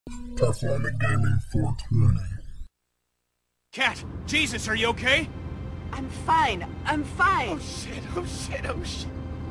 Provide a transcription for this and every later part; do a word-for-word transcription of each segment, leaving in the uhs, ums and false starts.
Performing Gaming four twenty. Cat, Jesus, are you okay? I'm fine. I'm fine. Oh shit, oh shit, oh shit.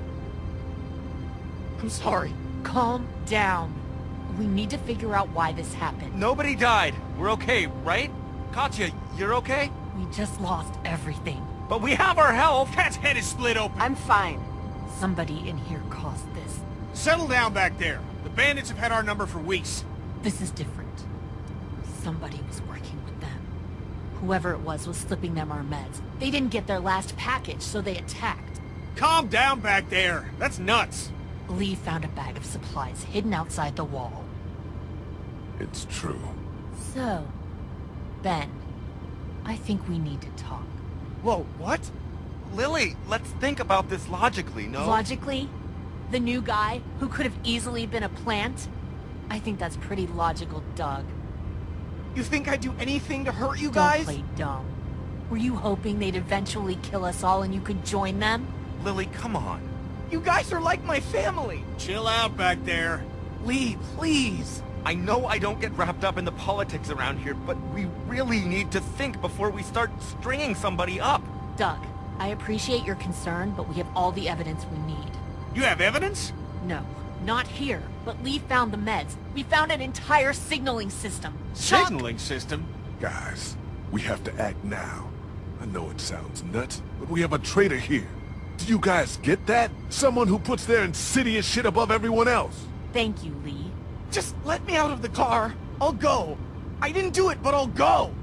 I'm sorry. Calm down. We need to figure out why this happened. Nobody died. We're okay, right? Katya, you're okay? We just lost everything. But we have our health! Cat's head is split open. I'm fine. Somebody in here caused this. Settle down back there. The bandits have had our number for weeks. This is different. Somebody was working with them. Whoever it was was slipping them our meds. They didn't get their last package, so they attacked. Calm down back there. That's nuts. Lee found a bag of supplies hidden outside the wall. It's true. So, Ben, I think we need to talk. Whoa, what? Lily, let's think about this logically, no? Logically? The new guy, who could have easily been a plant? I think that's pretty logical, Doug. You think I'd do anything to hurt you Don't guys? play dumb. Were you hoping they'd eventually kill us all and you could join them? Lily, come on. You guys are like my family. Chill out back there. Lee, please. I know I don't get wrapped up in the politics around here, but we really need to think before we start stringing somebody up. Doug, I appreciate your concern, but we have all the evidence we need. You have evidence? No, not here, but Lee found the meds. We found an entire signaling system. Signaling system? Guys, we have to act now. I know it sounds nuts, but we have a traitor here. Do you guys get that? Someone who puts their insidious shit above everyone else. Thank you, Lee. Just let me out of the car. I'll go. I didn't do it, but I'll go.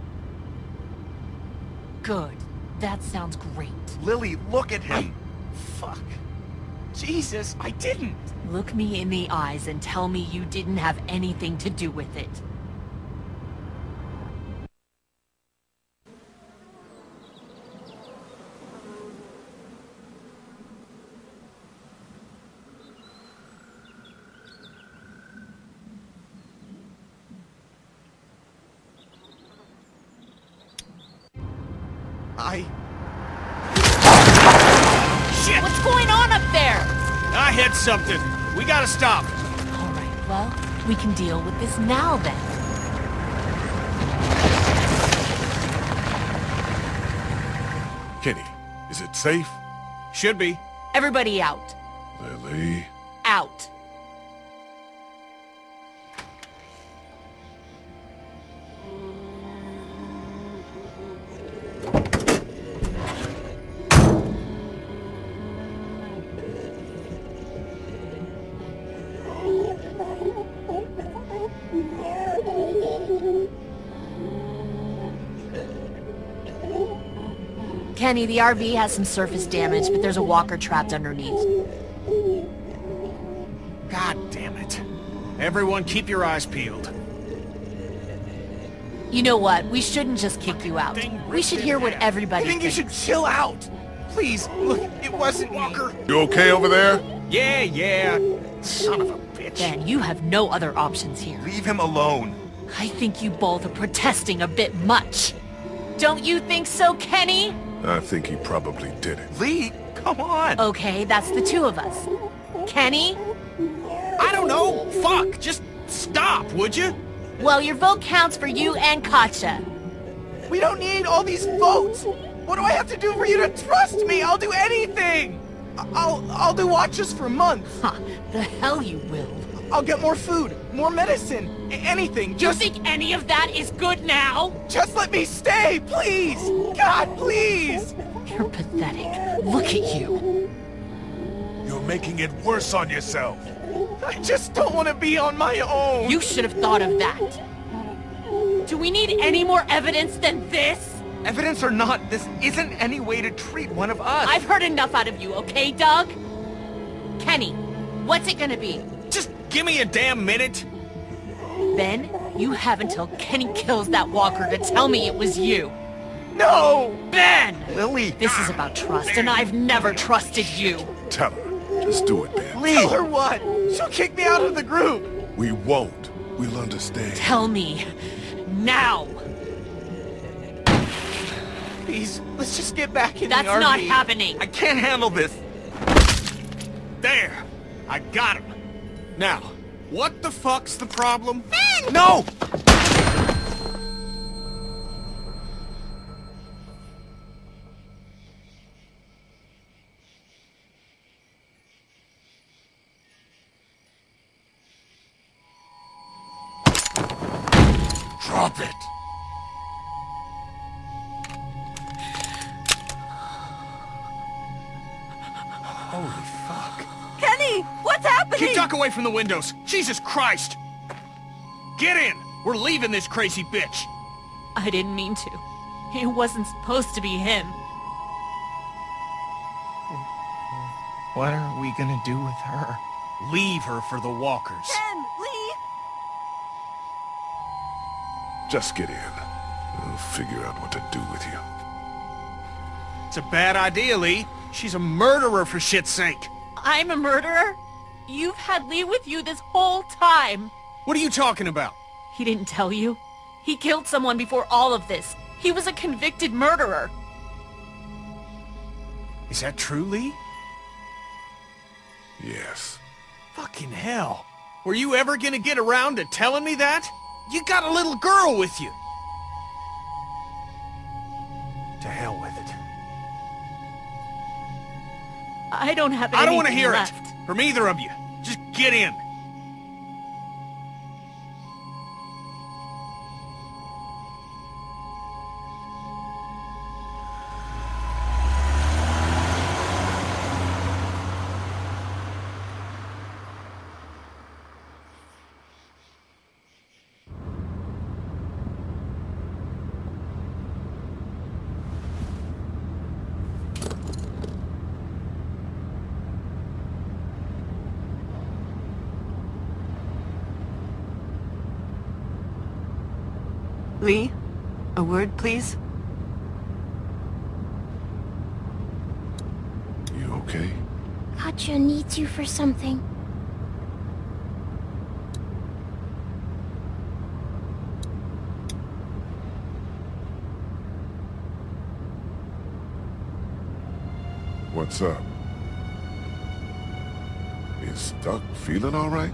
Good. That sounds great. Lily, look at him. I... Fuck. Jesus, I didn't. Look me in the eyes and tell me you didn't have anything to do with it. I... Shit! What's going on up there? I hit something. We gotta stop. All right, well, we can deal with this now then. Kenny, is it safe? Should be. Everybody out. Lily... Out. Kenny, the R V has some surface damage, but there's a walker trapped underneath. God damn it. Everyone keep your eyes peeled. You know what? We shouldn't just kick you out. We should hear what everybody I think you thinks. should chill out. Please, look, it wasn't Walker. You okay over there? Yeah, yeah. Son of a bitch. Ben, you have no other options here. Leave him alone. I think you both are protesting a bit much. Don't you think so, Kenny? I think he probably did it. Lee, come on. Okay, that's the two of us. Kenny? I don't know. Fuck. Just stop, would you? Well, your vote counts for you and Katya. We don't need all these votes. What do I have to do for you to trust me? I'll do anything. I'll I'll do watches for months. Huh, the hell you will. I'll get more food, more medicine, a- anything. You Just think any of that is good now? just let me stay, please. God, please. You're pathetic. Look at you. You're making it worse on yourself. I just don't want to be on my own. You should have thought of that. Do we need any more evidence than this? Evidence or not, this isn't any way to treat one of us. I've heard enough out of you, okay, Doug? Kenny, what's it gonna be? Just give me a damn minute. Ben, you have until Kenny kills that walker to tell me it was you. No. Ben! Lily. This is about trust, and I've never trusted you. Tell her. Just do it, Ben. Lee. Tell her what? She'll kick me out of the group. We won't. We'll understand. Tell me. Now. Please, let's just get back in That's the R V. not happening. I can't handle this. There. I got him. Now, What the fuck's the problem? Ben! No! Drop it! Holy fuck. Kenny! What's happening? Keep duck away from the windows! Jesus Christ! Get in! We're leaving this crazy bitch! I didn't mean to. It wasn't supposed to be him. What are we gonna do with her? Leave her for the walkers. Ben! Lee! Just get in. We'll figure out what to do with you. It's a bad idea, Lee. She's a murderer, for shit's sake. I'm a murderer? You've had Lee with you this whole time. What are you talking about? He didn't tell you. He killed someone before all of this. He was a convicted murderer. Is that true, Lee? Yes. Fucking hell. Were you ever gonna get around to telling me that? You got a little girl with you. To hell with it. I don't have I don't want to anything hear left. it from either of you. Just get in. Lee? A word, please? You okay? Katjaa needs you for something. What's up? Is Duck feeling all right?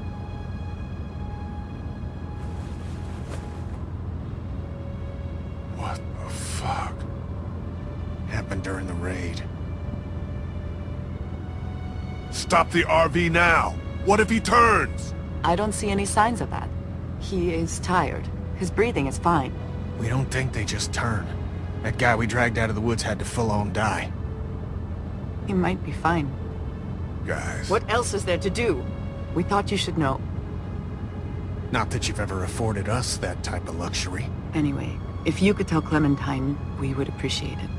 What the fuck? Happened during the raid. Stop the R V now! What if he turns? I don't see any signs of that. He is tired. His breathing is fine. We don't think they just turn. That guy we dragged out of the woods had to full-on die. He might be fine. Guys. What else is there to do? We thought you should know. Not that you've ever afforded us that type of luxury. Anyway, if you could tell Clementine, we would appreciate it.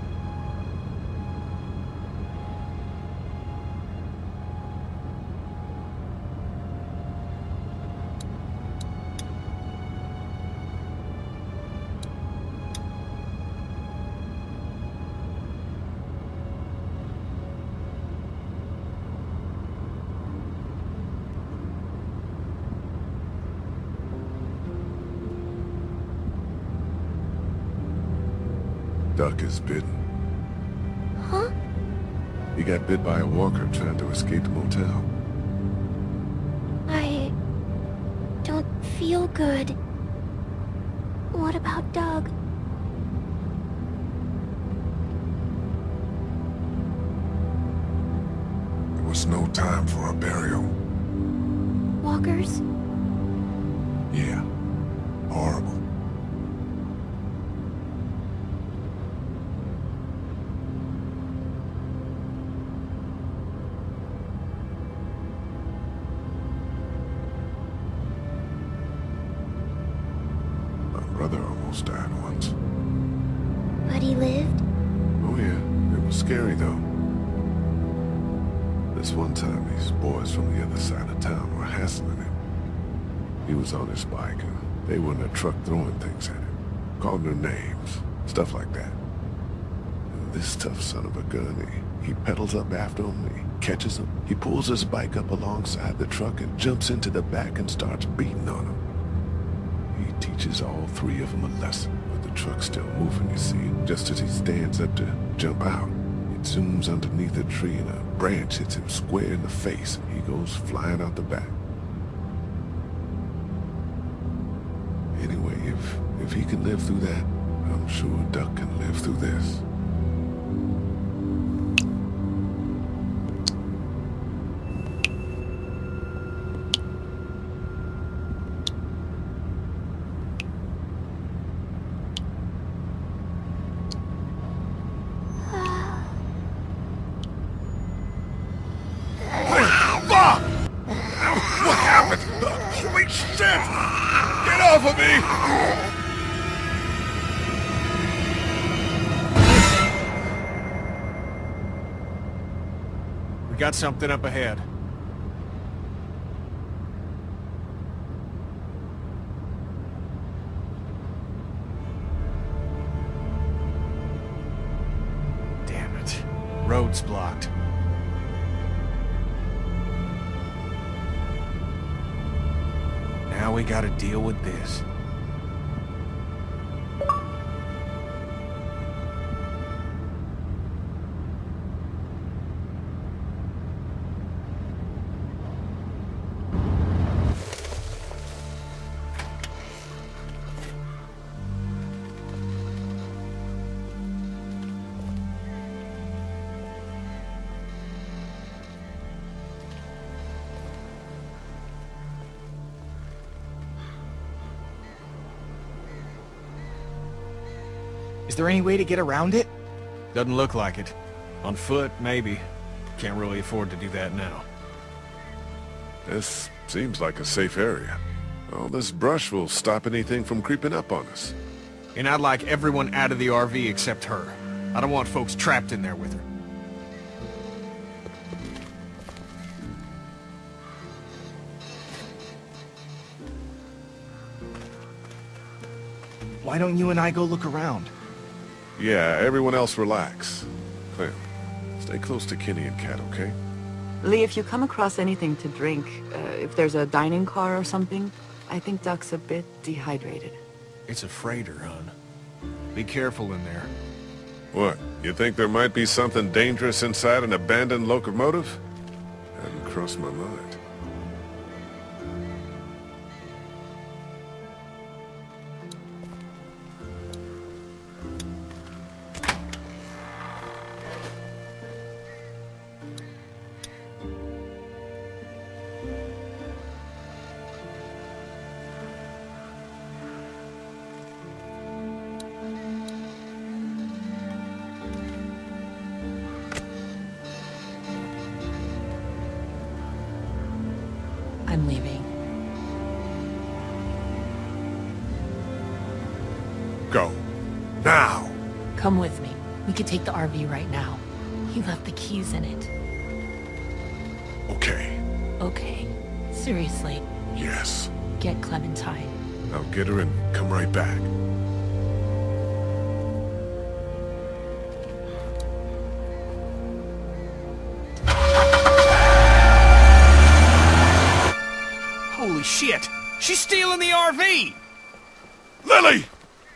Duck is bitten. Huh? He got bit by a walker trying to escape the motel. I don't feel good. What about Doug? There was no time for a burial. Walkers? Yeah. Horrible. Brother almost died once. But he lived? Oh yeah, it was scary though. This one time these boys from the other side of town were hassling him. He was on his bike and they were in a truck throwing things at him. Calling their names, stuff like that. And this tough son of a gun, he, he pedals up after him, he catches him, he pulls his bike up alongside the truck and jumps into the back and starts beating on him. He teaches all three of them a lesson, but the truck's still moving, you see. Just as he stands up to jump out, it zooms underneath a tree and a branch hits him square in the face. He goes flying out the back. If he can live through that, I'm sure Duck can live through this. We got something up ahead. Damn it. Road's blocked. Now we gotta deal with this. Is there any way to get around it? Doesn't look like it. On foot, maybe. Can't really afford to do that now. This seems like a safe area. All this brush will stop anything from creeping up on us. And I'd like everyone out of the R V except her. I don't want folks trapped in there with her. Why don't you and I go look around? Yeah, everyone else relax. Clem, stay close to Kenny and Kat, okay? Lee, if you come across anything to drink, uh, if there's a dining car or something, I think Duck's a bit dehydrated. It's a freighter, hon. Be careful in there. What, you think there might be something dangerous inside an abandoned locomotive? Hadn't crossed my mind. I'm leaving. Go. Now! Come with me. We could take the R V right now. He left the keys in it. Okay. Okay. Seriously, Yes. get Clementine. I'll get her and come right back. Holy shit! She's stealing the R V! Lily!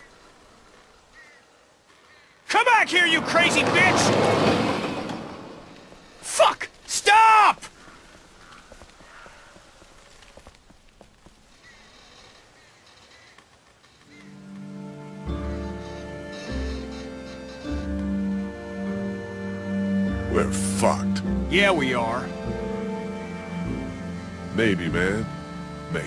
Come back here, you crazy bitch! Fuck! Stop! We're fucked. Yeah, we are. Maybe, man. Maybe.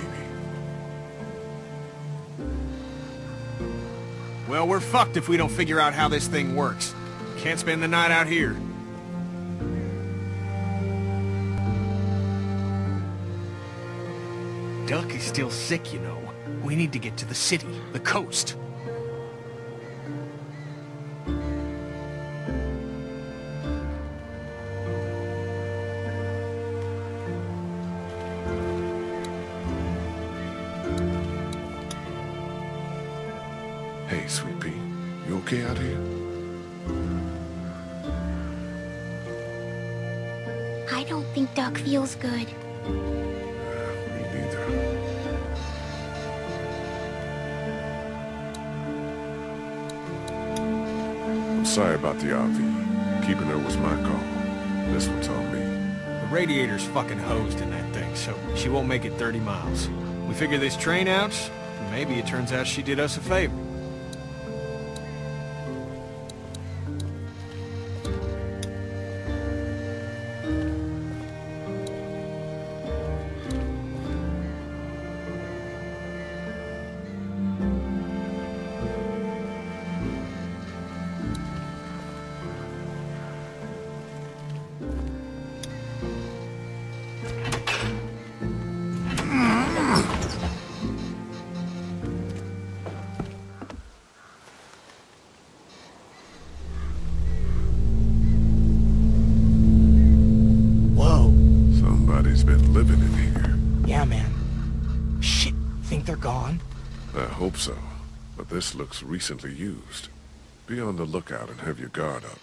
Well, we're fucked if we don't figure out how this thing works. Can't spend the night out here. Duck is still sick, you know. We need to get to the city, the coast. Hey, Sweet Pea. You okay out here? I don't think Duck feels good. Me neither. I'm sorry about the R V. Keeping her was my call. This one's on me. The radiator's fucking hosed in that thing, so she won't make it thirty miles. We figure this train out, Maybe it turns out she did us a favor. Somebody's been living in here. Yeah, man. Shit, think they're gone? I hope so, but this looks recently used. Be on the lookout and have your guard up.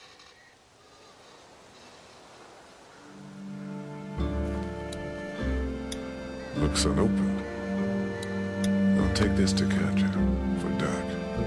Looks unopened. I'll take this to Katjaa for Duck.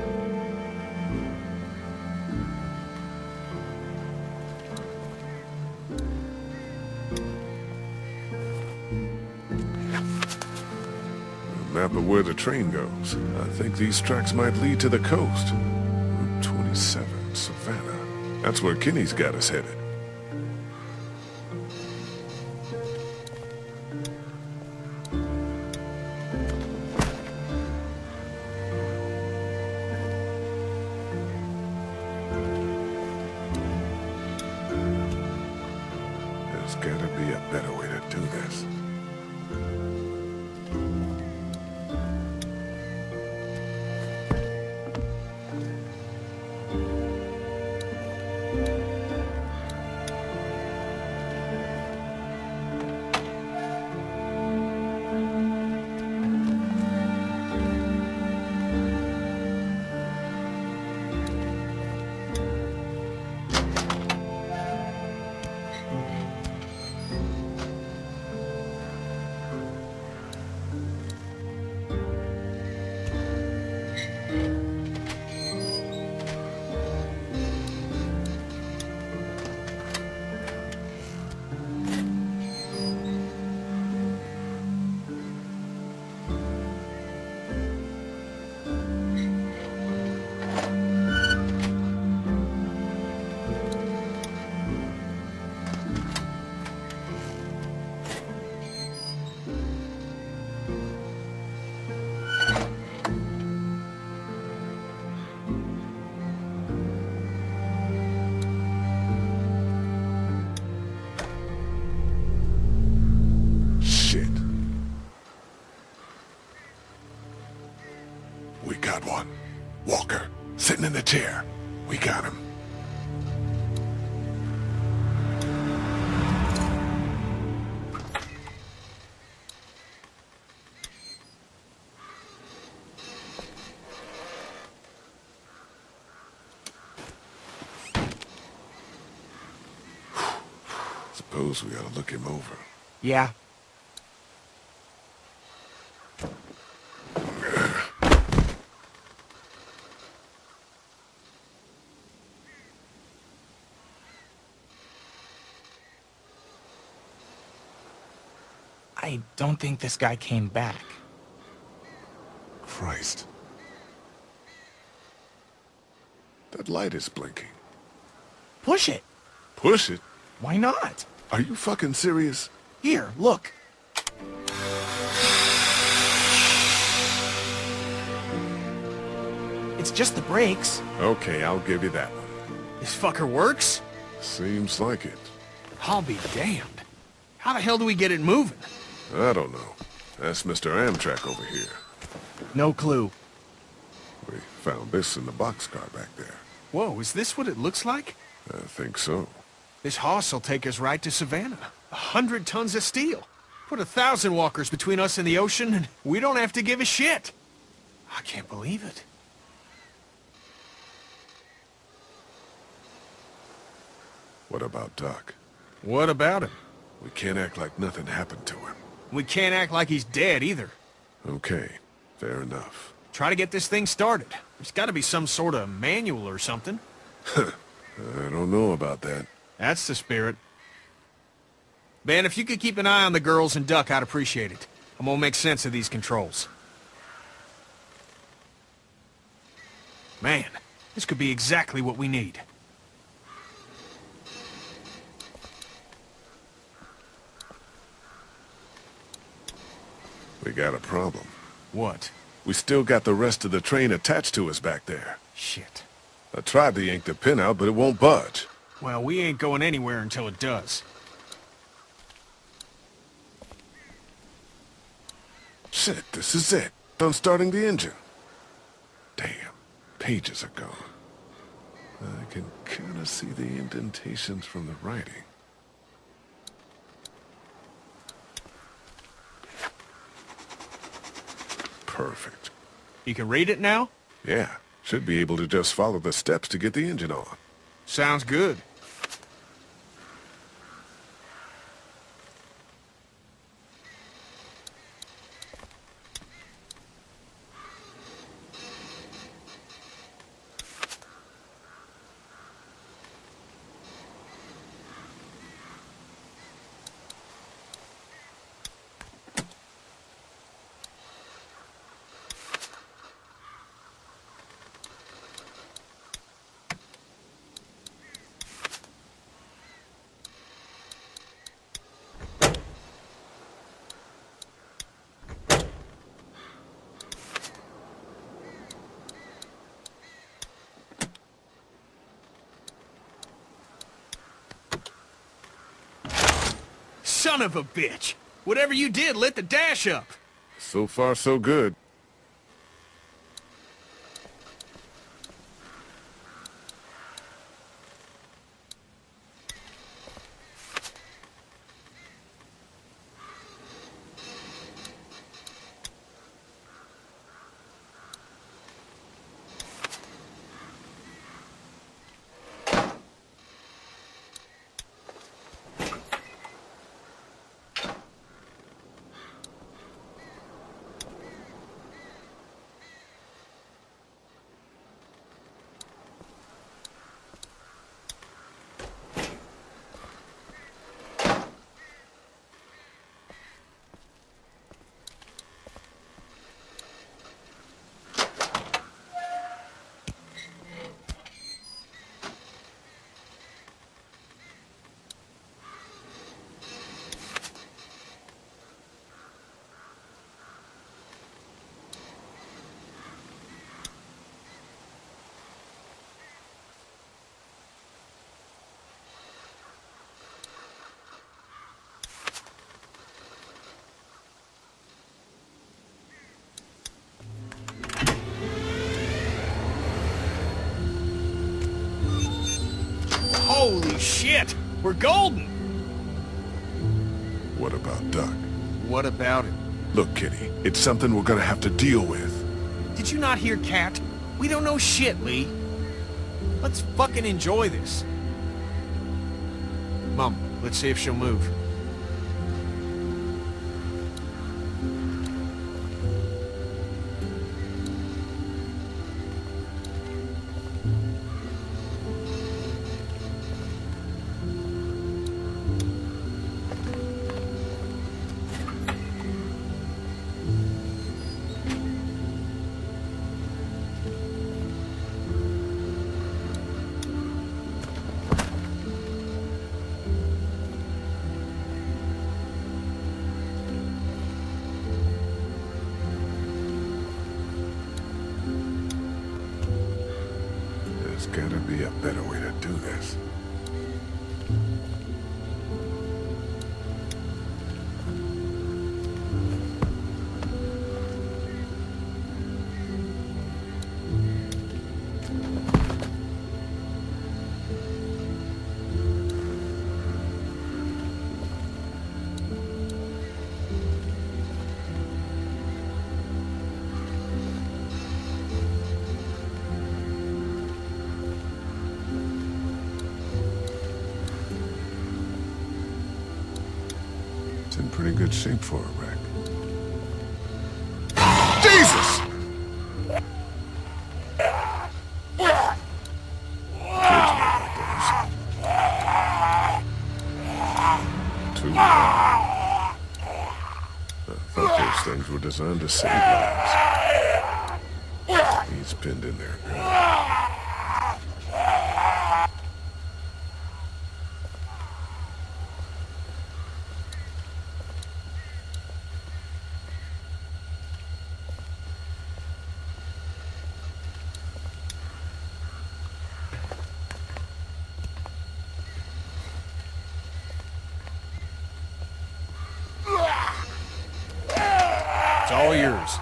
Map of where the train goes. I think these tracks might lead to the coast. Route twenty-seven, Savannah. That's where Kenny's got us headed. There's gotta be a better way to do this. We got one. Walker, sitting in the chair. We got him. Suppose we ought to look him over. Yeah. I don't think this guy came back. Christ. That light is blinking. Push it. Push it? Why not? Are you fucking serious? Here, look. It's just the brakes. Okay, I'll give you that one. This fucker works? Seems like it. I'll be damned. How the hell do we get it moving? I don't know. That's Mister Amtrak over here. No clue. We found this in the boxcar back there. Whoa, is this what it looks like? I think so. This hoss will take us right to Savannah. A hundred tons of steel. Put a thousand walkers between us and the ocean, and we don't have to give a shit. I can't believe it. What about Duck? What about him? We can't act like nothing happened to him. We can't act like he's dead either. Okay, fair enough. Try to get this thing started. There's got to be some sort of manual or something. I don't know about that. That's the spirit. Ben, if you could keep an eye on the girls and Duck, I'd appreciate it. I'm gonna make sense of these controls. Man, this could be exactly what we need. We got a problem. What? We still got the rest of the train attached to us back there. Shit. I tried to yank the pin out, but it won't budge. Well, we ain't going anywhere until it does. Shit, this is it. I'm starting the engine. Damn, pages are gone. I can kind of see the indentations from the writing. Perfect. You can read it now? Yeah, should be able to just follow the steps to get the engine on. Sounds good. Son of a bitch! Whatever you did lit the dash up! So far, so good. Holy shit! We're golden! What about Duck? What about it? Look, Kitty, it's something we're gonna have to deal with. Did you not hear Cat? We don't know shit, Lee. Let's fucking enjoy this. Mom, let's see if she'll move. There's gotta be a better way to do this. It's in pretty good shape for a wreck. Jesus! Too bad. I thought those things were designed to save lives. He's pinned in there good. yours.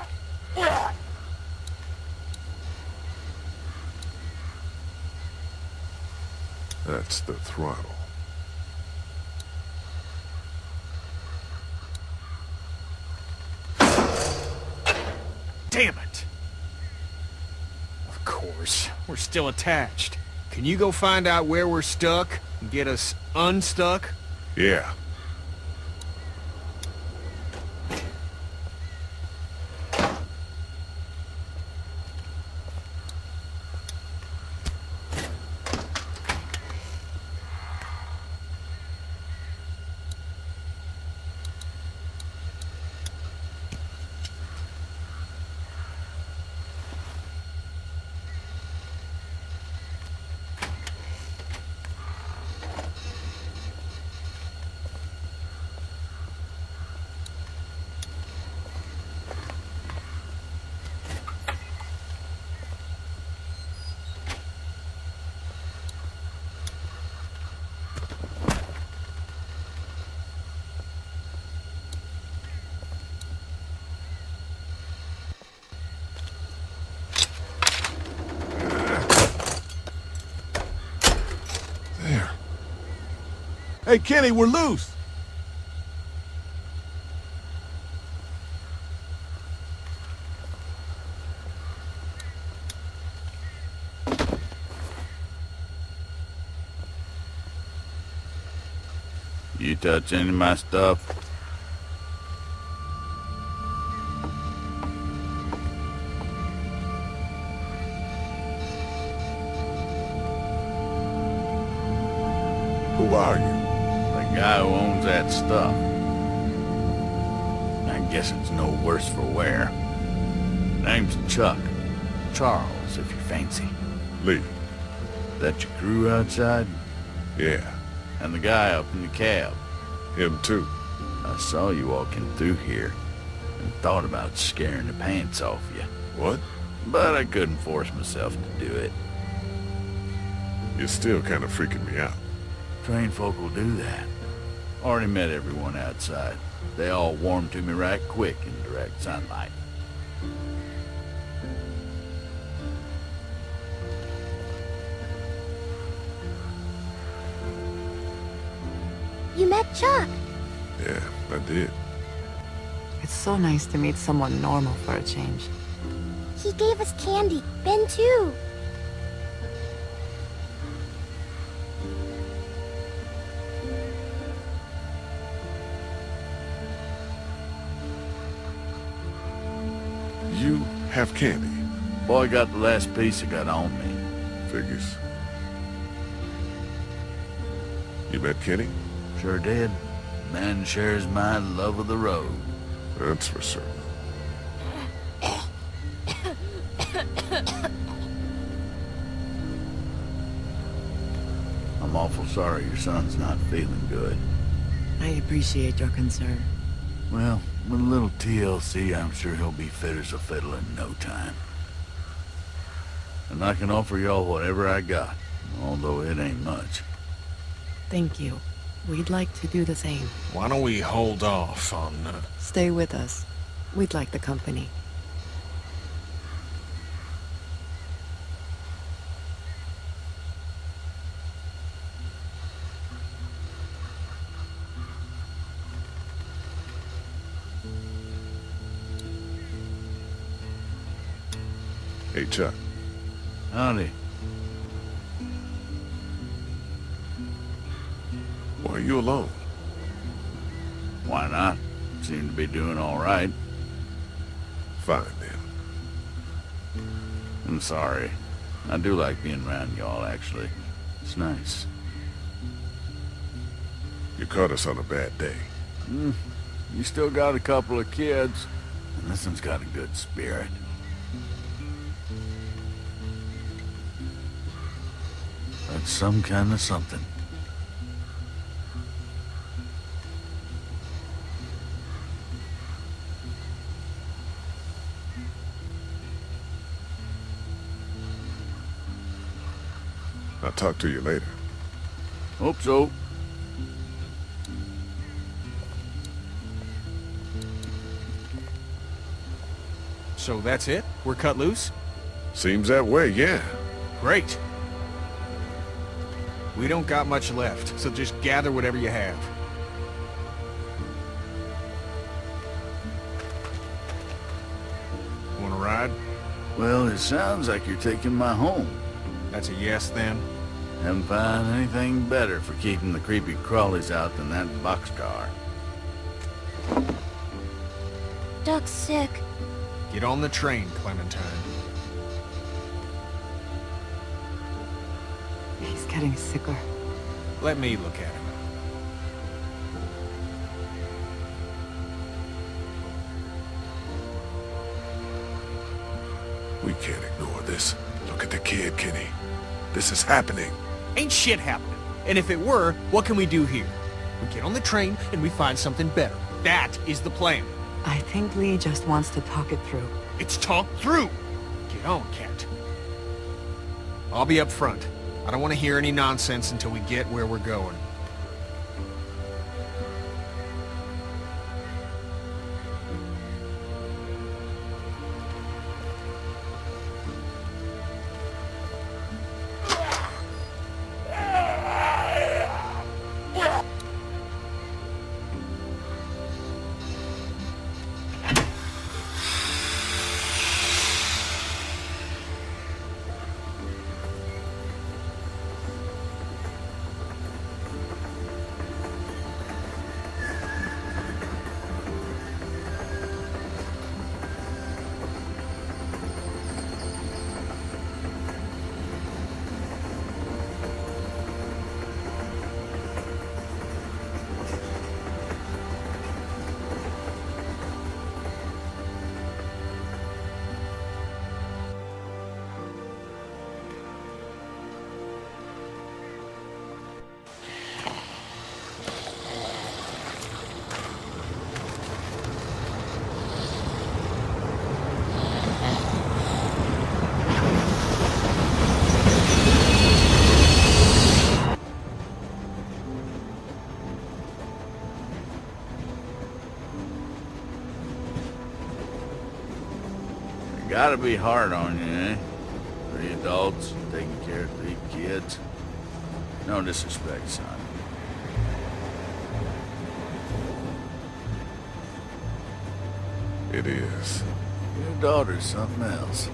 That's the throttle. Damn it! Of course, we're still attached. Can you go find out where we're stuck and get us unstuck? Yeah. There. Hey, Kenny, we're loose! You touch any of my stuff? Who are you? The guy who owns that stuff. I guess it's no worse for wear. Name's Chuck. Charles, if you fancy. Lee. That your crew outside? Yeah. And the guy up in the cab? Him too. I saw you walking through here and thought about scaring the pants off you. What? But I couldn't force myself to do it. You're still kind of freaking me out. Trained folk will do that. Already met everyone outside. They all warmed to me right quick in direct sunlight. You met Chuck. Yeah, I did. It's so nice to meet someone normal for a change. He gave us candy. Ben too. You have candy. Boy got the last piece I got on me. Figures. You met Kenny? Sure did. Man shares my love of the road. That's for certain. I'm awful sorry your son's not feeling good. I appreciate your concern. Well, with a little T L C, I'm sure he'll be fit as a fiddle in no time. And I can offer y'all whatever I got, although it ain't much. Thank you. We'd like to do the same. Why don't we hold off on... Uh... Stay with us. We'd like the company. Hey, Chuck. Howdy. Why are you alone? Why not? Seem to be doing all right. Fine, then. I'm sorry. I do like being around y'all, actually. It's nice. You caught us on a bad day. Mm, you still got a couple of kids, and this one's got a good spirit. That's some kind of something. I'll talk to you later. Hope so. So that's it? We're cut loose? Seems that way, yeah. Great. We don't got much left, so just gather whatever you have. Wanna ride? Well, it sounds like you're taking my home. That's a yes, then? Haven't found anything better for keeping the creepy crawlies out than that boxcar. Duck's sick. Get on the train, Clementine. He's getting sicker. Let me look at him. We can't ignore this. Look at the kid, Kenny. This is happening. Ain't shit happening. And if it were, what can we do here? We get on the train and we find something better. That is the plan. I think Lee just wants to talk it through. It's talked through. Get on, Cat. I'll be up front. I don't want to hear any nonsense until we get where we're going. Gotta be hard on you, eh? Three adults, taking care of three kids. No disrespect, son. It is. Your daughter's something else.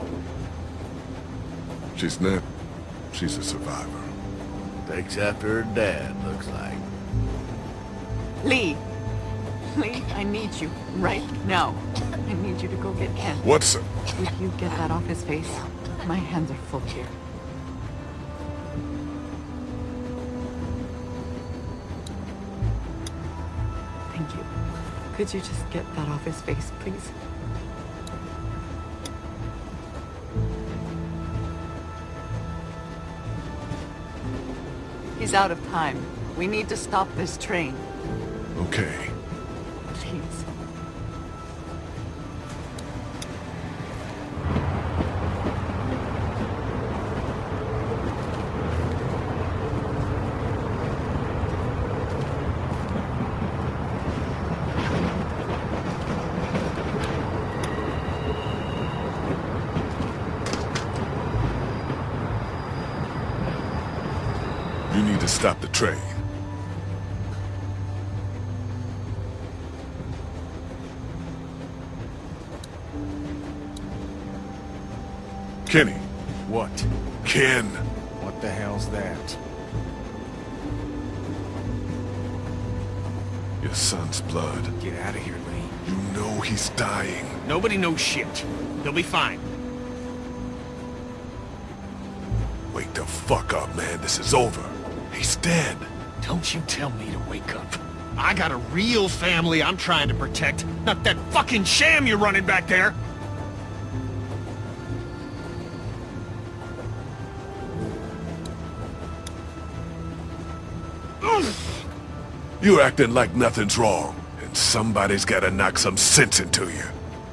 She's not. She's a survivor. Takes after her dad, looks like. Lee! Lee, I need you. Right now. I need you to go get Ken. What's it? Would you get that off his face? My hands are full here. Thank you. Could you just get that off his face, please? He's out of time. We need to stop this train. Okay. Please. You need to stop the train. Kenny. What? Ken. What the hell's that? Your son's blood. Get out of here, Lee. You know he's dying. Nobody knows shit. They'll be fine. Wake the fuck up, man. This is over. He's dead. Don't you tell me to wake up. I got a real family I'm trying to protect, not that fucking sham you're running back there. You're acting like nothing's wrong, and somebody's gotta knock some sense into you.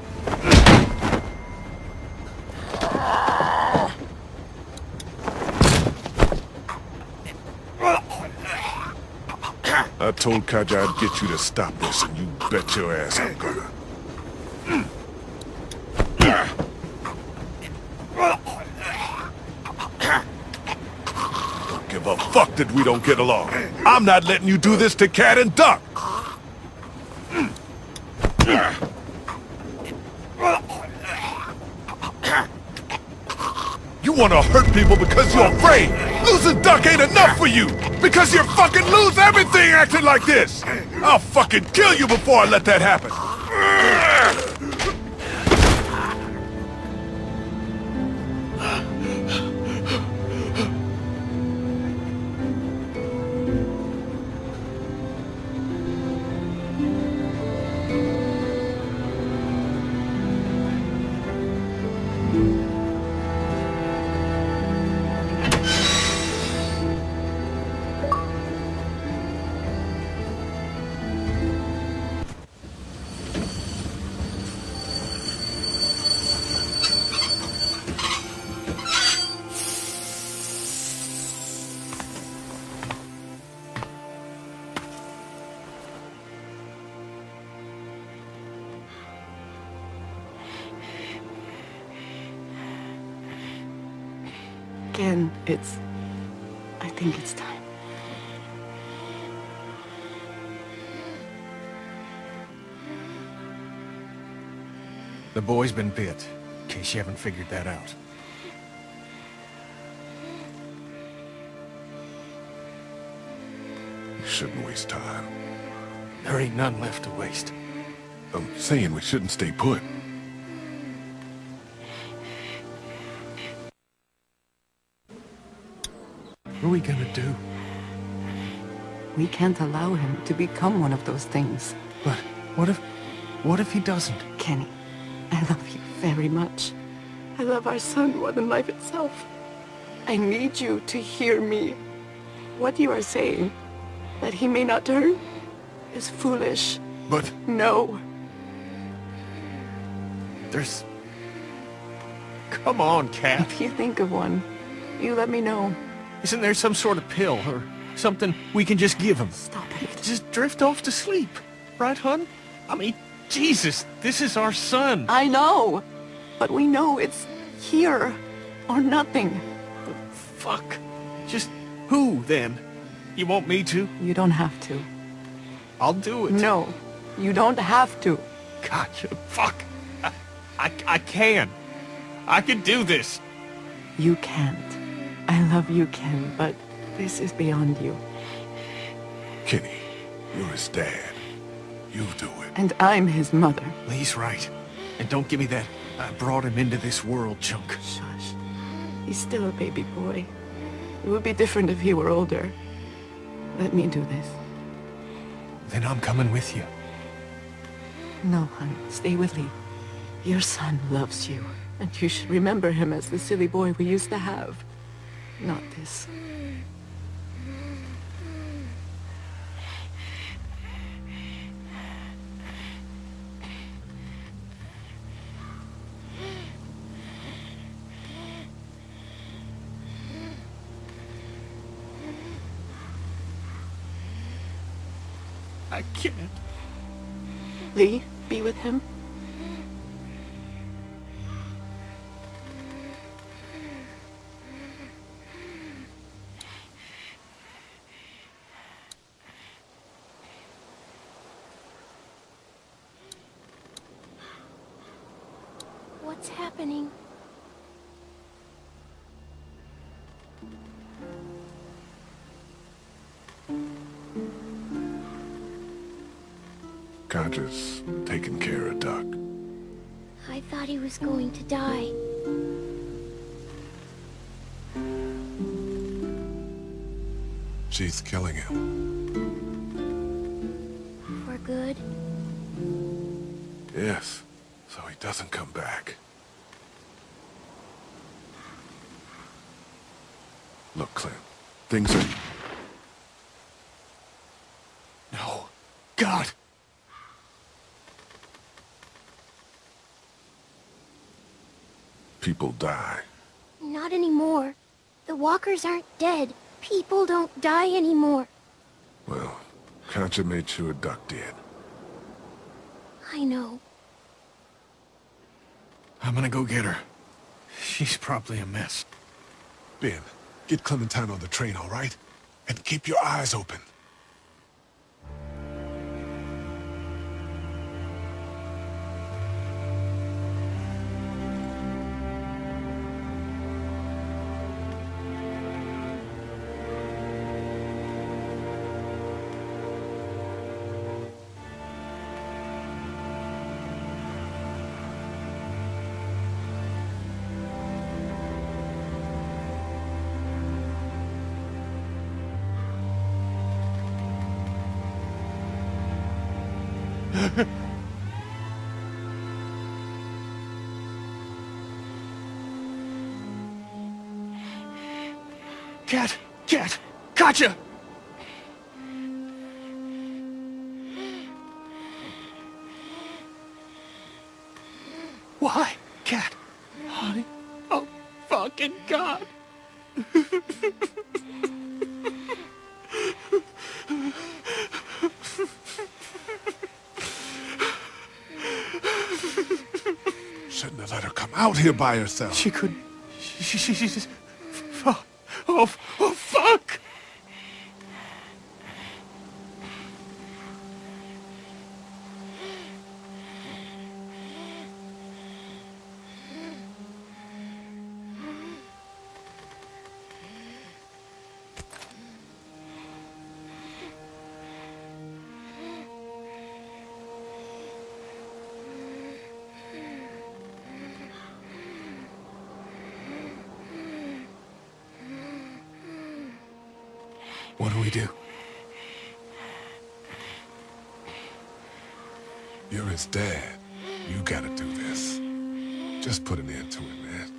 I told Katjaa I'd get you to stop this, and you bet your ass I'm gonna. a fuck that we don't get along. I'm not letting you do this to Cat and Duck. You want to hurt people because you're afraid. Losing Duck ain't enough for you. Because you fucking lose everything acting like this. I'll fucking kill you before I let that happen. Again, it's... I think it's time. The boy's been bit, in case you haven't figured that out. We shouldn't waste time. There ain't none left to waste. I'm saying we shouldn't stay put. What are we gonna do? We can't allow him to become one of those things. But what if... what if he doesn't? Kenny, I love you very much. I love our son more than life itself. I need you to hear me. What you are saying, that he may not turn, is foolish. But... No. There's... Come on, Cat. If you think of one, you let me know. Isn't there some sort of pill or something we can just give him? Stop it. Just drift off to sleep. Right, hun? I mean, Jesus, this is our son. I know. But we know it's here or nothing. Fuck. Just who, then? You want me to? You don't have to. I'll do it. No, you don't have to. Gotcha. Fuck. I, I, I can. I can do this. You can't. I love you, Ken, but this is beyond you. Kenny, you're his dad. You do it. And I'm his mother. Lee's right. And don't give me that I brought him into this world junk. Shush. He's still a baby boy. It would be different if he were older. Let me do this. Then I'm coming with you. No, hon. Stay with Lee. Your son loves you. And you should remember him as the silly boy we used to have. Not this. I can't. Lee, be with him. What's happening? Concha's taking care of Duck. I thought he was going to die. She's killing him. For good? Yes, so he doesn't come back. Look, Clint, things are... No. God! People die. Not anymore. The walkers aren't dead. People don't die anymore. Well, Concha made sure Duck did. I know. I'm gonna go get her. She's probably a mess. Ben, Get Clementine on the train, all right? And keep your eyes open. Cat! Cat! Gotcha! Why? Cat? Honey? Oh, fucking God! Shouldn't have let her come out here by herself. She couldn't... She... She... she just... Oh, oh, oh, fuck! What do we do? You're his dad. You gotta do this. Just put an end to it, man.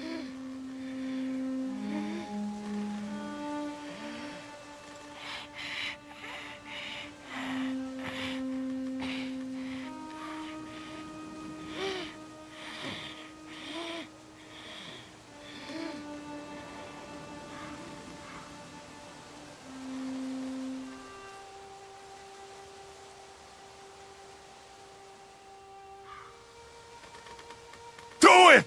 Do it!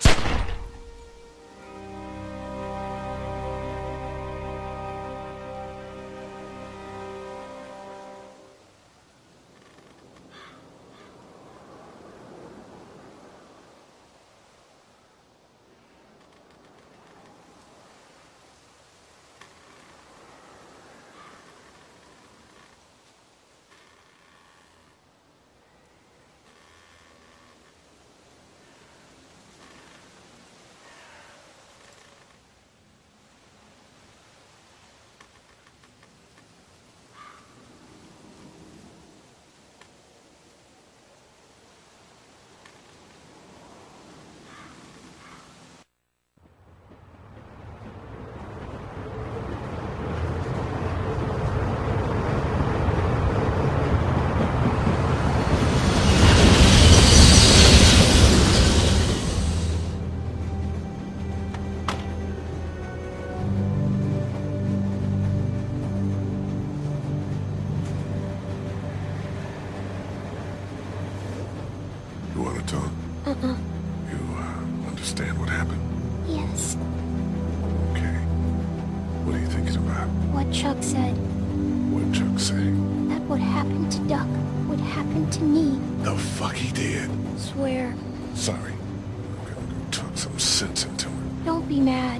You wanna talk? Uh-uh. You, uh, understand what happened? Yes. Okay. What are you thinking about? What Chuck said. What Chuck say? That what happened to Duck would happen to me. The fuck he did? Swear. Sorry. I'm gonna go talk some sense into him. Don't be mad.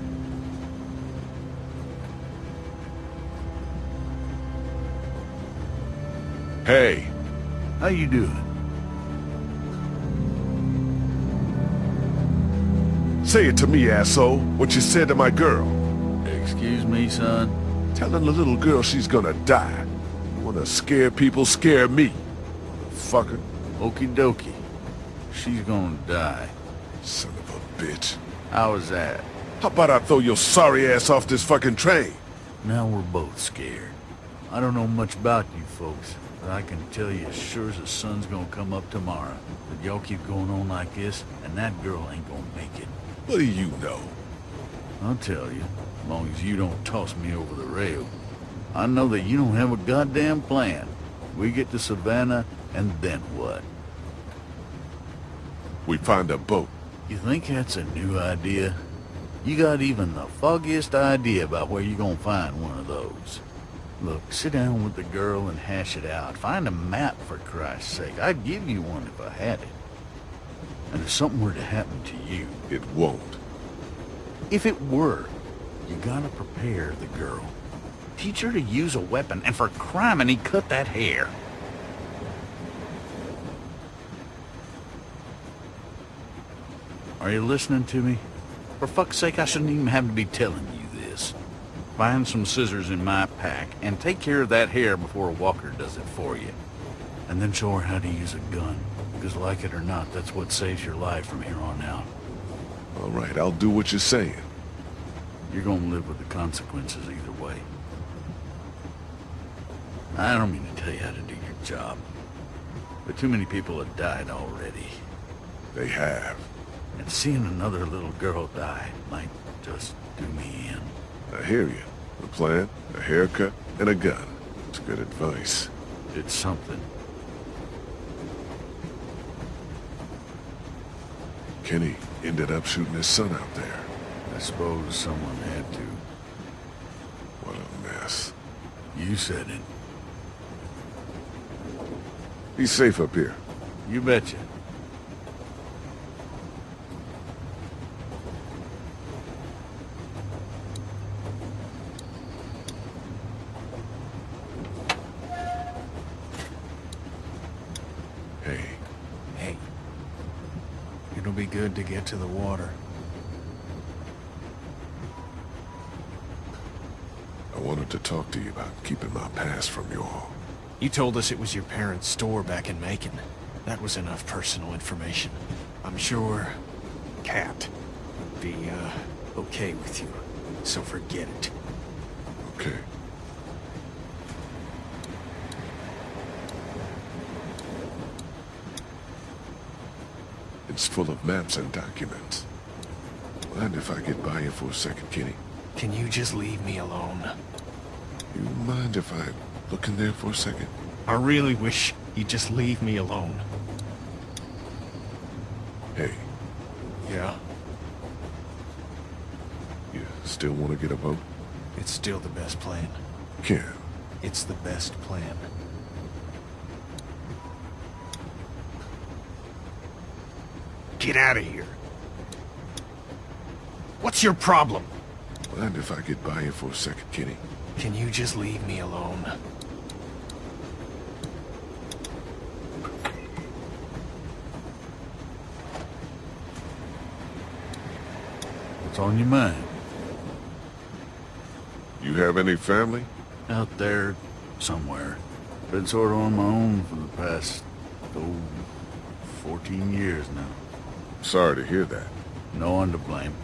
Hey! How you doing? Say it to me, asshole. What you said to my girl. Excuse me, son? Telling the little girl she's gonna die. You wanna scare people, scare me. Fucker. Okie dokie. She's gonna die. Son of a bitch. How was that? How about I throw your sorry ass off this fucking train? Now we're both scared. I don't know much about you folks, but I can tell you as sure as the sun's gonna come up tomorrow that y'all keep going on like this, and that girl ain't gonna make it. What do you know? I'll tell you, as long as you don't toss me over the rail. I know that you don't have a goddamn plan. We get to Savannah, and then what? We find a boat. You think that's a new idea? You got even the foggiest idea about where you're gonna find one of those. Look, sit down with the girl and hash it out. Find a map, for Christ's sake. I'd give you one if I had it. And if something were to happen to you... It won't. If it were, you gotta prepare the girl. Teach her to use a weapon, and for criminy, cut that hair. Are you listening to me? For fuck's sake, I shouldn't even have to be telling you this. Find some scissors in my pack, and take care of that hair before a walker does it for you. And then show her how to use a gun. Because like it or not, that's what saves your life from here on out. All right, I'll do what you're saying. You're gonna live with the consequences either way. I don't mean to tell you how to do your job, but too many people have died already. They have. And seeing another little girl die might just do me in. I hear you. A plan, a haircut, and a gun. It's good advice. It's something. Kenny ended up shooting his son out there. I suppose someone had to. What a mess. You said it. Be safe up here. You betcha. Hey. Hey. It'll be good to get to the water. I wanted to talk to you about keeping my past from you all. You told us it was your parents' store back in Macon. That was enough personal information. I'm sure Cat would be, uh, okay with you. So forget it. Okay. It's full of maps and documents. Mind if I get by you for a second, Kenny? Can you just leave me alone? You mind if I look in there for a second? I really wish you'd just leave me alone. Hey, Yeah, you still want to get a boat? it's still the best plan. Ken, It's the best plan. Get out of here. What's your problem? mind if I get by you for a second, Kenny? Can you just leave me alone? What's on your mind? You have any family? Out there, somewhere. Been sort of on my own for the past, oh, fourteen years now. Sorry to hear that. No one to blame.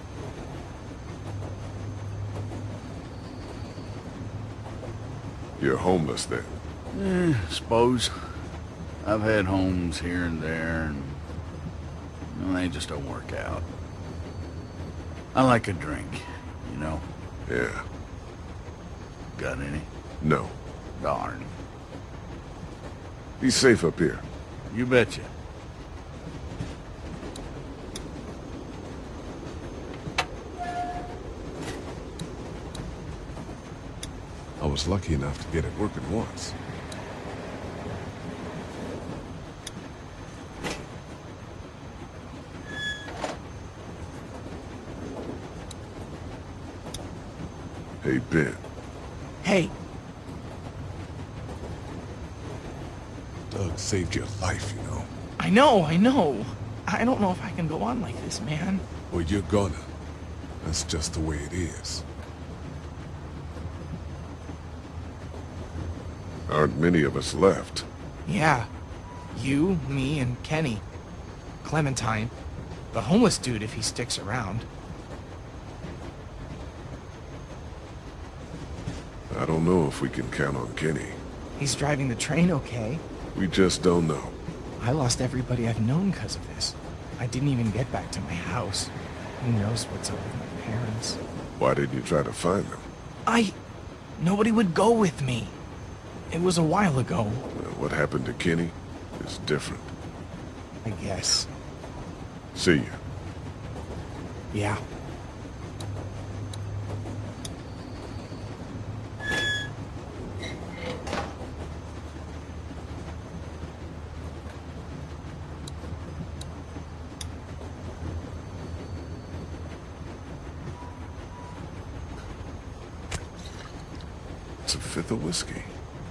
You're homeless then? Eh, suppose. I've had homes here and there, and well, they just don't work out. I like a drink, you know. Yeah. Got any? No. Darn. Be safe up here. You betcha. I was lucky enough to get it working once. Hey, Ben. Hey, Doug saved your life, you know. I know, I know. I don't know if I can go on like this, man. Well, you're gonna. That's just the way it is. Aren't many of us left. Yeah. You, me, and Kenny. Clementine. The homeless dude if he sticks around. I don't know if we can count on Kenny. He's driving the train okay. We just don't know. I lost everybody I've known because of this. I didn't even get back to my house. Who knows what's up with my parents? Why didn't you try to find them? I... Nobody would go with me. It was a while ago, Well, what happened to Kenny is different. I guess. See ya. Yeah. It's a fifth of whiskey.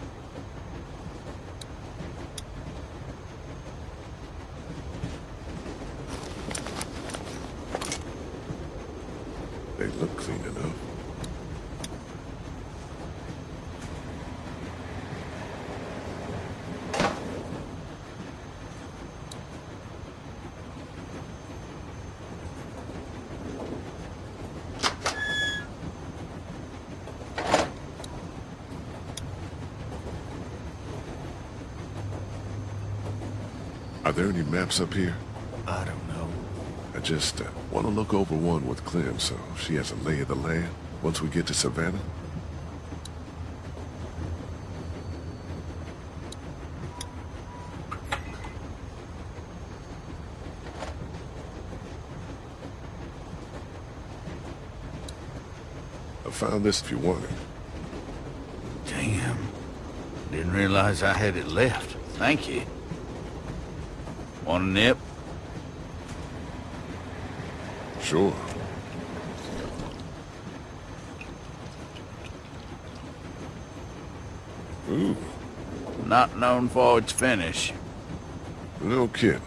They look clean enough. Are there any maps up here? I don't know. I just uh, want to look over one with Clem so she has a lay of the land once we get to Savannah. I found this if you want it. Damn. Didn't realize I had it left. Thank you. Want a nip? Sure. Ooh. Not known for its finish. No kidding.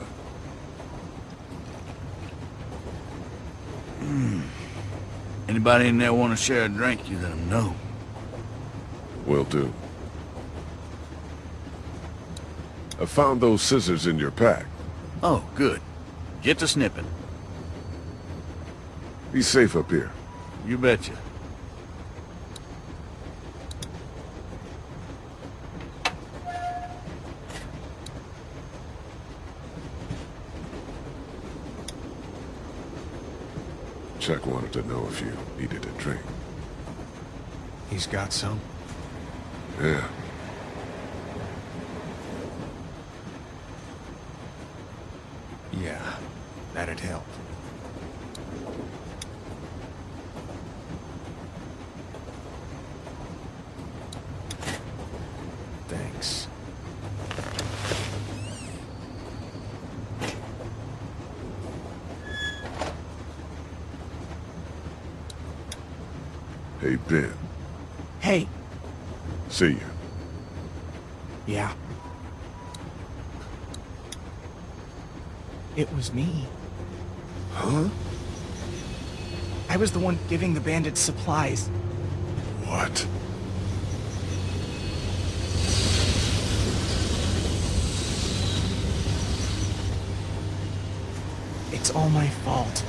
Hmm. Anybody in there want to share a drink, you let them know. Will do. I found those scissors in your pack. Oh, good. Get to snipping. Be safe up here. You betcha. Chuck wanted to know if you needed a drink. He's got some? Yeah. Yeah, that'd help. Thanks. Hey, Ben. Hey. See you. Yeah. It was me. Huh? I was the one giving the bandits supplies. What? It's all my fault.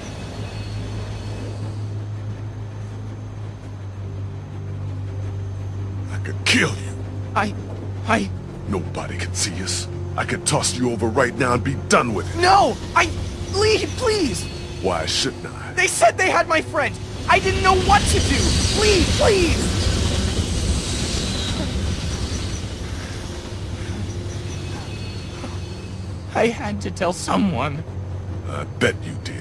I could kill you. I... I... Nobody can see us. I could toss you over right now and be done with it. No! I... Lee, please! Why shouldn't I? They said they had my friend! I didn't know what to do! Lee, please! I had to tell someone. I bet you did.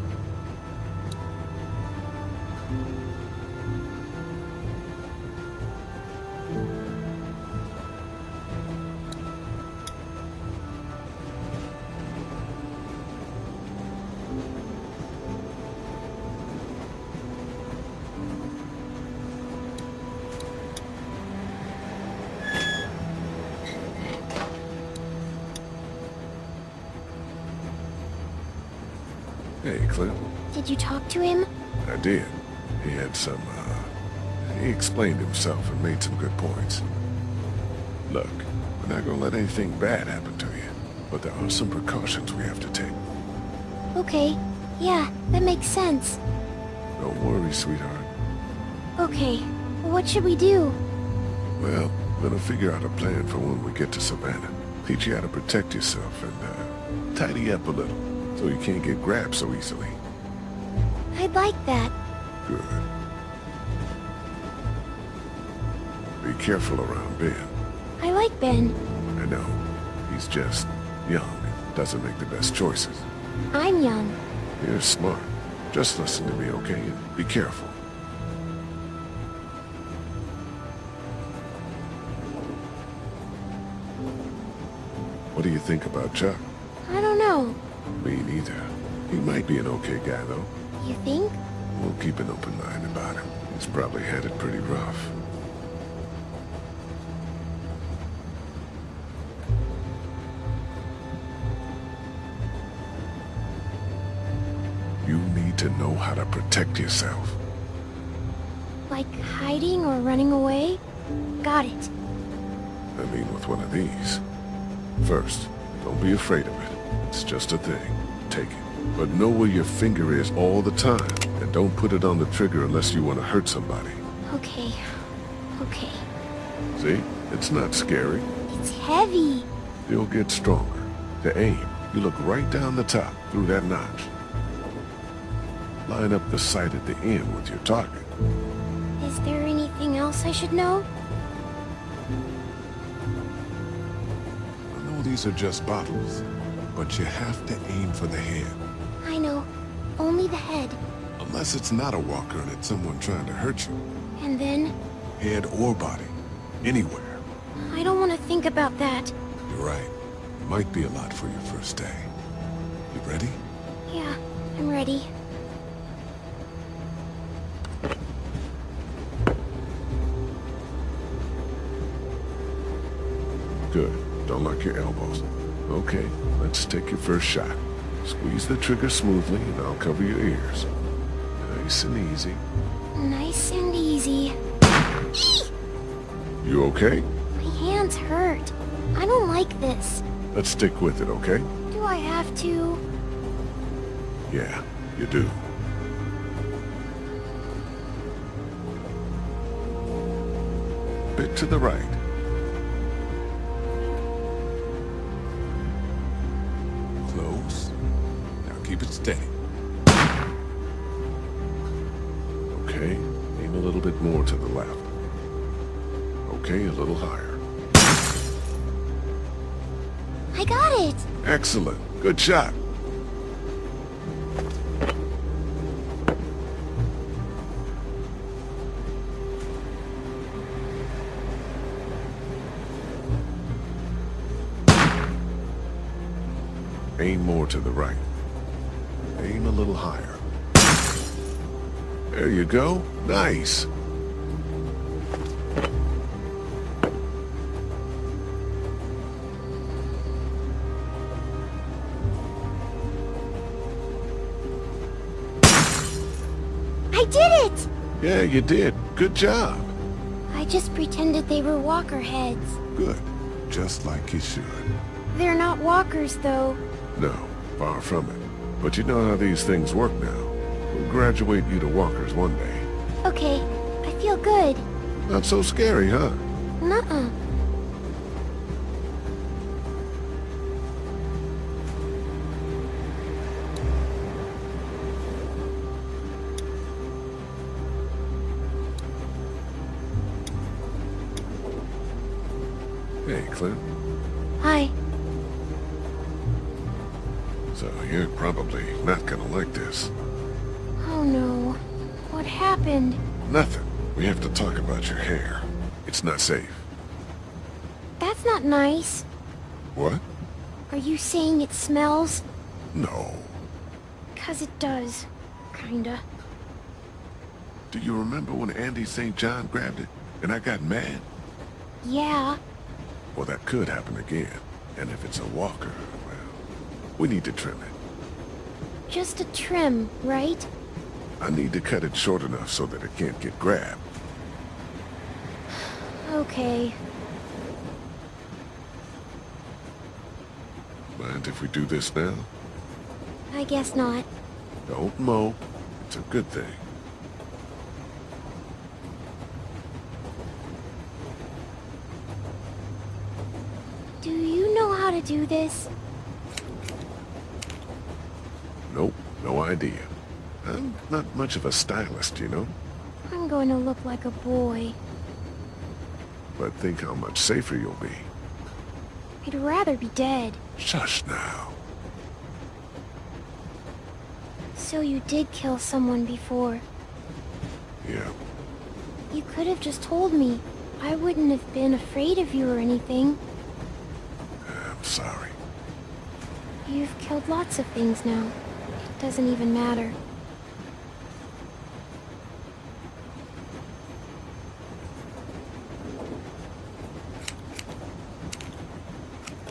Hey, Clem. Did you talk to him? I did. He had some, uh... He explained himself and made some good points. Look, we're not gonna let anything bad happen to you, but there are some precautions we have to take. Okay. Yeah, that makes sense. Don't worry, sweetheart. Okay. What should we do? Well, we're gonna figure out a plan for when we get to Savannah. Teach you how to protect yourself and, uh, tidy up a little, so you can't get grabbed so easily. I'd like that. Good. Be careful around Ben. I like Ben. I know. He's just young and doesn't make the best choices. I'm young. You're smart. Just listen to me, okay? And be careful. What do you think about Chuck? I don't know. Me neither. He might be an okay guy, though. You think? We'll keep an open mind about him. He's probably had it pretty rough. to know how to protect yourself. Like hiding or running away? Got it. I mean with one of these. First, don't be afraid of it. It's just a thing. Take it. But know where your finger is all the time, and don't put it on the trigger unless you want to hurt somebody. Okay. Okay. See? It's not scary. It's heavy. You'll get stronger. To aim, you look right down the top, through that notch. Line up the sight at the end with your target. Is there anything else I should know? I know these are just bottles, but you have to aim for the head. I know. Only the head. Unless it's not a walker and it's someone trying to hurt you. And then? Head or body. Anywhere. I don't want to think about that. You're right. It might be a lot for your first day. You ready? Yeah, I'm ready. Good. Don't lock your elbows. Okay, let's take your first shot. Squeeze the trigger smoothly and I'll cover your ears. Nice and easy. Nice and easy. You okay? My hands hurt. I don't like this. Let's stick with it, okay? Do I have to? Yeah, you do. Bit to the right. Close. Now keep it steady. Okay, aim a little bit more to the left. Okay, a little higher. I got it! Excellent. Good shot. Aim more to the right. Aim a little higher. There you go. Nice. I did it! Yeah, you did. Good job. I just pretended they were walker heads. Good. Just like you should. They're not walkers, though. No, far from it. But you know how these things work now. We'll graduate you to walkers one day. Okay, I feel good. Not so scary, huh? Nuh-uh. Hey, Clint. Hi. So you're probably not gonna like this. Oh no. What happened? Nothing. We have to talk about your hair. It's not safe. That's not nice. What? Are you saying it smells? No. 'Cause it does. Kinda. Do you remember when Andy Saint John grabbed it and I got mad? Yeah. Well, that could happen again. And if it's a walker, well, we need to trim it. Just a trim, right? I need to cut it short enough so that it can't get grabbed. Okay. Mind if we do this now? I guess not. Don't mow. It's a good thing. Do you know how to do this? Nope, no idea. I'm not much of a stylist, you know? I'm going to look like a boy. But think how much safer you'll be. I'd rather be dead. Shush now. So you did kill someone before. Yeah. You could have just told me. I wouldn't have been afraid of you or anything. I'm sorry. You've killed lots of things now. It doesn't even matter.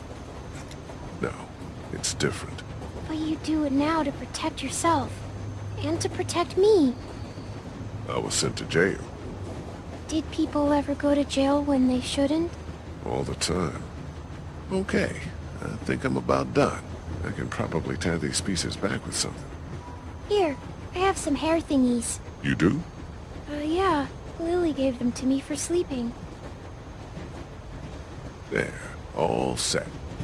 No, it's different. But you do it now to protect yourself. and to protect me. I was sent to jail Did people ever go to jail when they shouldn't? all the time. Okay, I think I'm about done. I can probably tie these pieces back with something. Here, I have some hair thingies. You do? Uh, yeah. Lily gave them to me for sleeping. There, all set.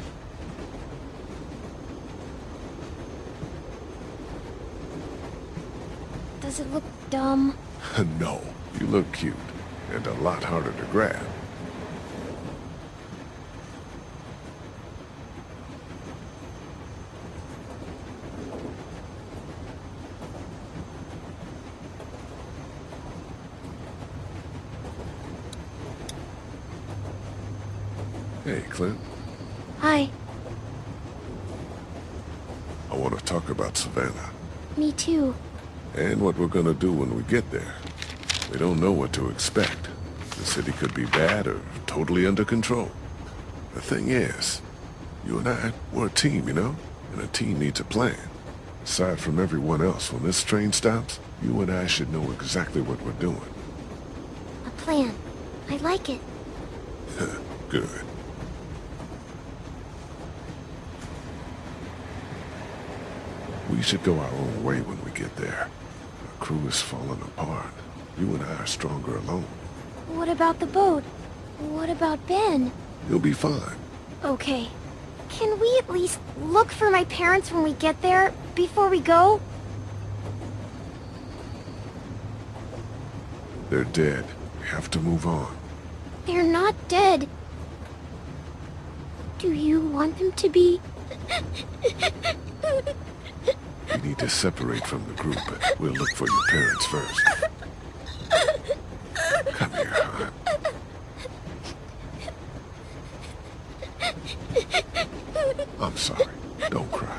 Does it look dumb? No, you look cute, and a lot harder to grab. Hey, Clint. Hi. I want to talk about Savannah. Me too. And what we're gonna do when we get there. We don't know what to expect. The city could be bad or totally under control. The thing is, you and I, we're a team, you know? And a team needs a plan. Aside from everyone else, when this train stops, you and I should know exactly what we're doing. A plan. I like it. Good. We should go our own way when we get there. Our crew is falling apart. You and I are stronger alone. What about the boat? What about Ben? You'll be fine. Okay. Can we at least look for my parents when we get there, before we go? They're dead. We have to move on. They're not dead. Do you want them to be? We need to separate from the group. We'll look for your parents first. Come here, hon. I'm sorry. Don't cry.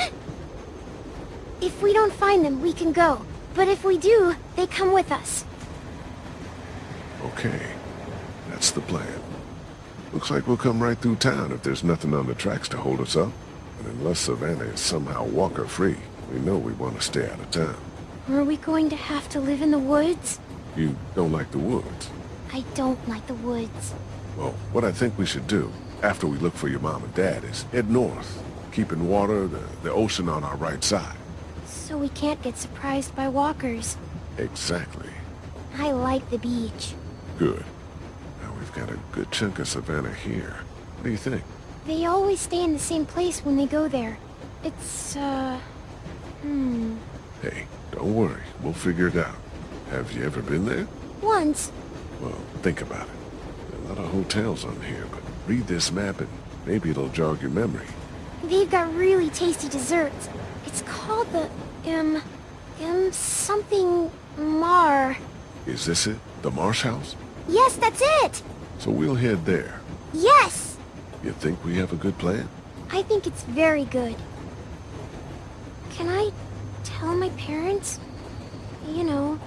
If we don't find them, we can go. But if we do, they come with us. Okay. That's the plan. Looks like we'll come right through town if there's nothing on the tracks to hold us up. And unless Savannah is somehow walker-free, we know we want to stay out of town. Are we going to have to live in the woods? You don't like the woods? I don't like the woods. Well, what I think we should do, after we look for your mom and dad, is head north, keeping water, the, the ocean on our right side. So we can't get surprised by walkers. Exactly. I like the beach. Good. Now we've got a good chunk of Savannah here. What do you think? They always stay in the same place when they go there. It's, uh... Hmm... Hey, don't worry. We'll figure it out. Have you ever been there? Once. Well, think about it. There are a lot of hotels on here, but read this map and maybe it'll jog your memory. They've got really tasty desserts. It's called the, um... Um, something... Mar. Is this it? The Marsh House? Yes, that's it! So we'll head there. Yes! You think we have a good plan? I think it's very good. Can I tell my parents? You know...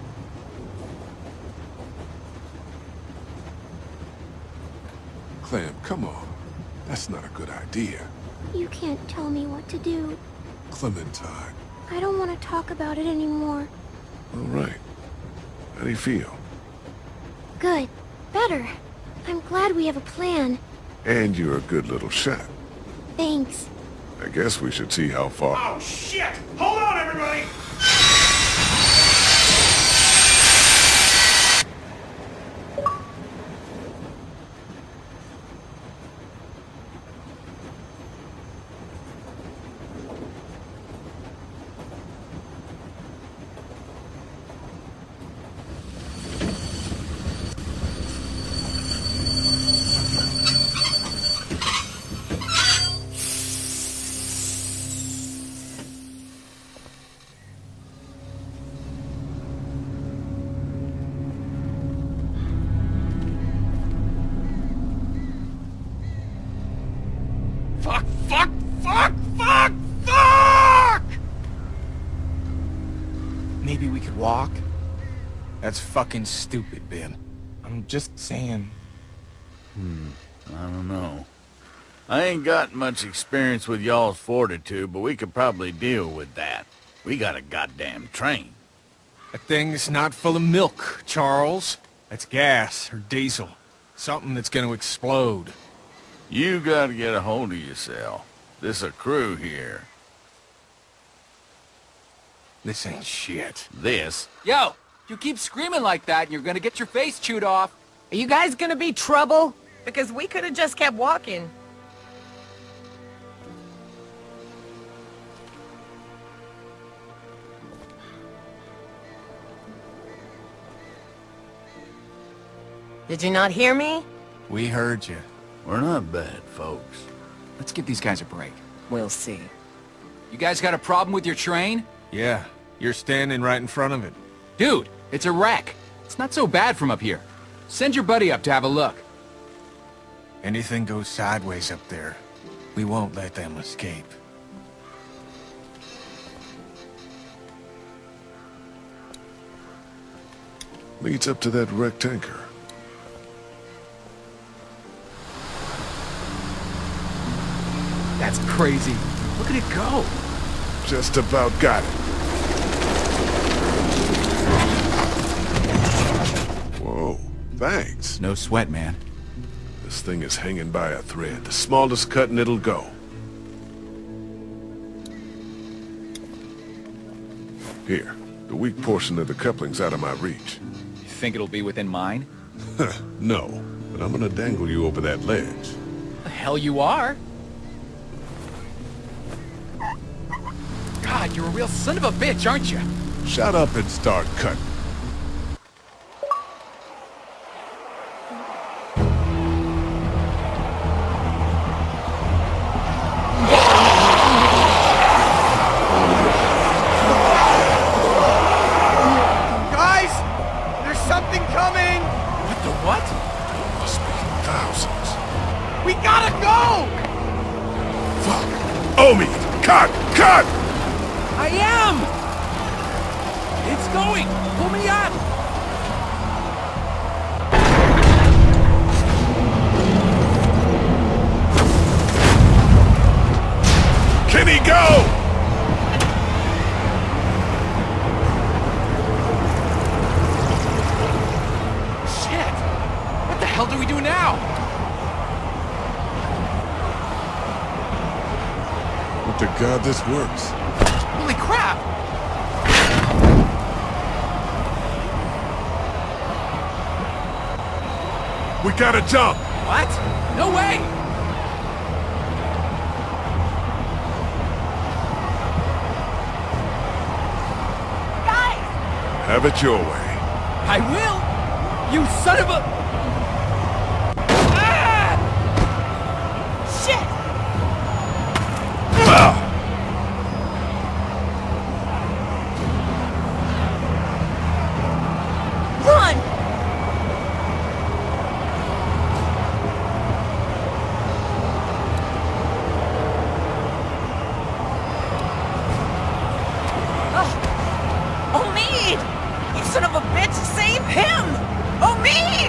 Clem, come on. That's not a good idea. You can't tell me what to do. Clementine. I don't want to talk about it anymore. All right. How do you feel? Good. Better. I'm glad we have a plan. And you're a good little shot. Thanks. I guess we should see how far... Oh, shit! Hold on, everybody! Fuck, fuck, fuck, fuck, fuck! Maybe we could walk? That's fucking stupid, Ben. I'm just saying. Hmm, I don't know. I ain't got much experience with y'all's fortitude, but we could probably deal with that. We got a goddamn train. That thing's not full of milk, Charles. That's gas or diesel. Something that's gonna explode. You gotta get a hold of yourself. This a crew here. This ain't shit. This? Yo, you keep screaming like that and you're gonna get your face chewed off. Are you guys gonna be trouble? Because we could have just kept walking. Did you not hear me? We heard you. We're not bad, folks. Let's give these guys a break. We'll see. You guys got a problem with your train? Yeah, you're standing right in front of it. Dude, it's a wreck. It's not so bad from up here. Send your buddy up to have a look. Anything goes sideways up there, we won't let them escape. Leads up to that wrecked tanker. That's crazy. Look at it go. Just about got it. Whoa, thanks. No sweat, man. This thing is hanging by a thread. The smallest cut and it'll go. Here, the weak portion of the coupling's out of my reach. You think it'll be within mine? No, but I'm gonna dangle you over that ledge. The hell you are? God, you're a real son of a bitch, aren't you? Shut up and start cutting. Guys! There's something coming! What the what? Must be thousands. We gotta go! Fuck! Omi! Cut! Cut! I am! It's going! Pull me up! Kenny, go! Shit! What the hell do we do now? Would to God this works. Holy crap! We gotta jump! What? No way! Guys! Have it your way. I will! You son of a... Ah! Shit! Ah! Run! Ugh. Omid! You son of a bitch! Save him! Omid!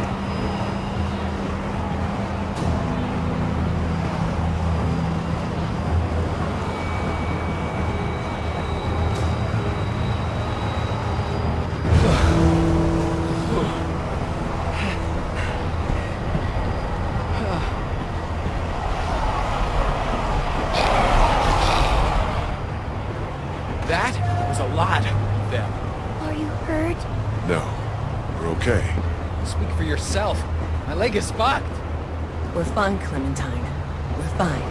That was a lot of them. Are you hurt? No, we're okay. Speak for yourself. My leg is fucked. We're fine, Clementine. We're fine.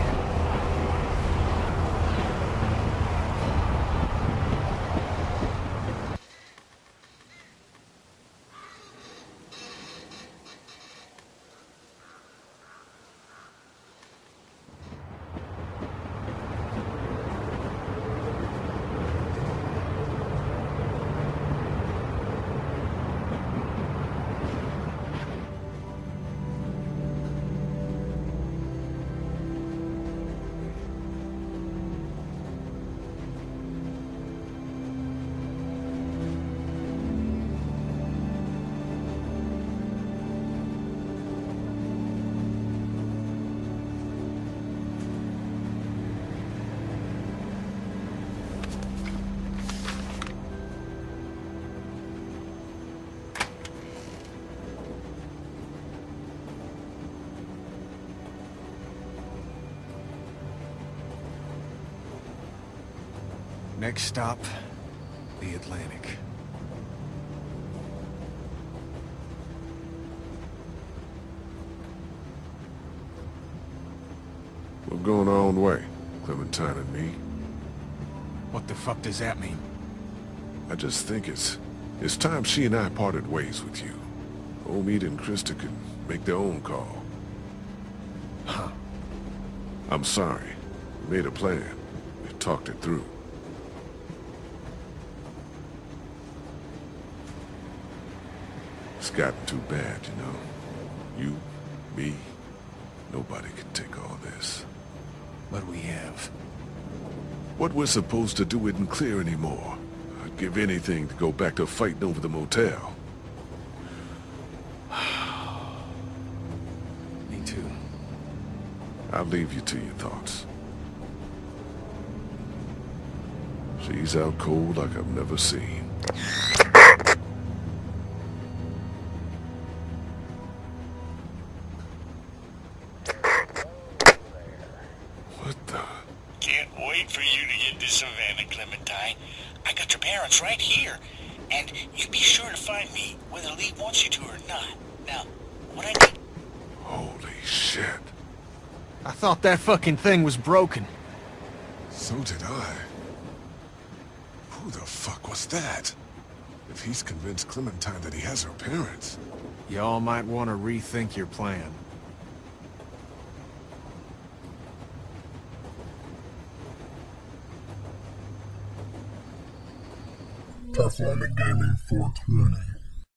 Next stop, the Atlantic. We're going our own way, Clementine and me. What the fuck does that mean? I just think it's... it's time she and I parted ways with you. Omid and Krista can make their own call. Huh. I'm sorry. We made a plan. We talked it through. It's gotten too bad, you know. You, me, nobody can take all this. What we have. What we're supposed to do isn't clear anymore. I'd give anything to go back to fighting over the motel. Me too. I'll leave you to your thoughts. She's out cold like I've never seen. What the? Can't wait for you to get to Savannah, Clementine. I got your parents right here. And you be sure to find me, whether Lee wants you to or not. Now, what I need... Holy shit. I thought that fucking thing was broken. So did I. Who the fuck was that? If he's convinced Clementine that he has her parents... Y'all might want to rethink your plan. Performing Gaming four twenty.